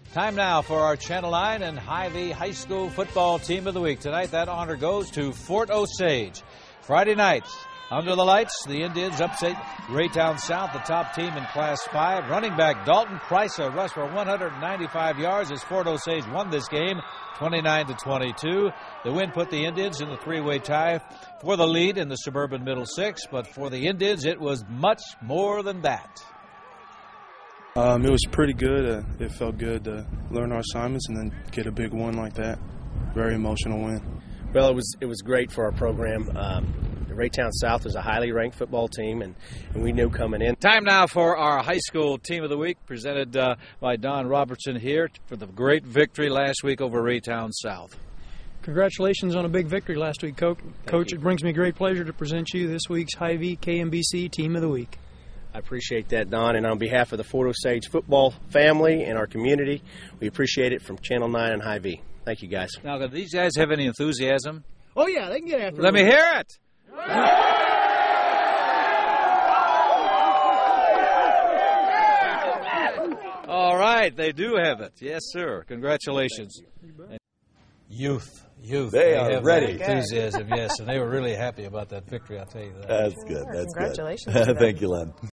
Time now for our Channel 9 and Hy-Vee High School Football Team of the Week. Tonight, that honor goes to Fort Osage. Friday nights, under the lights, the Indians upset Raytown South, the top team in Class 5. Running back Dalton Price rushed for 195 yards as Fort Osage won this game 29-22. The win put the Indians in the three-way tie for the lead in the suburban Middle Six, but for the Indians, it was much more than that. It was pretty good. It felt good to learn our assignments and then get a big one like that. Very emotional win. Well, it was great for our program. Raytown South is a highly ranked football team, and we knew coming in. Time now for our high school team of the week, presented by Don Robertson here for the great victory last week over Raytown South. Congratulations on a big victory last week, Coach. It brings me great pleasure to present you this week's Hy-Vee KMBC Team of the Week. I appreciate that, Don, and on behalf of the Fort Osage football family and our community, we appreciate it from Channel 9 and Hy-Vee. Thank you, guys. Now, do these guys have any enthusiasm? Oh, yeah, they can get after it. Let me hear it. All right, they do have it. Yes, sir. Congratulations. Youth. They are ready. Enthusiasm, yes, and they were really happy about that victory, I'll tell you that. That's good. That's Congratulations. Good. Thank you, Len.